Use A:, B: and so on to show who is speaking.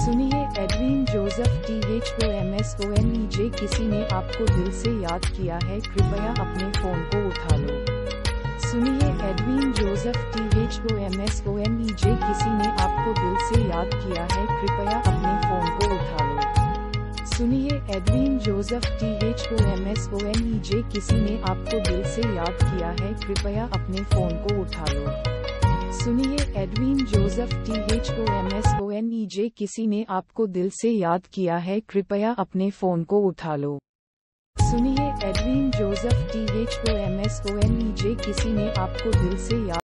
A: सुनिए Edwin Joseph THOMSONEJ किसी ने आपको दिल से याद किया है, कृपया अपने फोन को उठा लो। सुनिए एडविन जोसेफ THOMSONEJ किसी ने आपको दिल से याद किया है, कृपया अपने फोन को उठा लो। सुनिए एडविन जोसेफ THOMSONEJ किसी ने आपको दिल से याद किया है, कृपया अपने फोन को उठा लो। सुनिए एडविन जोसेफ THOMSONEJ किसी ने आपको दिल से याद किया है, कृपया अपने फोन को उठा लो। सुनिए एडविन जोसेफ THOMSONEJ किसी ने आपको दिल से याद